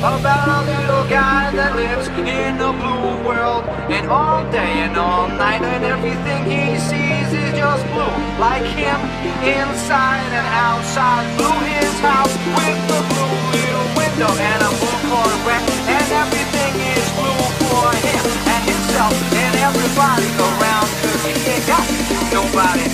about a little guy that lives in a blue world, and all day and all night, and everything he sees is just blue. Like him, inside and outside. Blue his house with the blue little window and a blue Corvette, and everything is blue for him and himself and everybody around, 'cause he ain't got nobody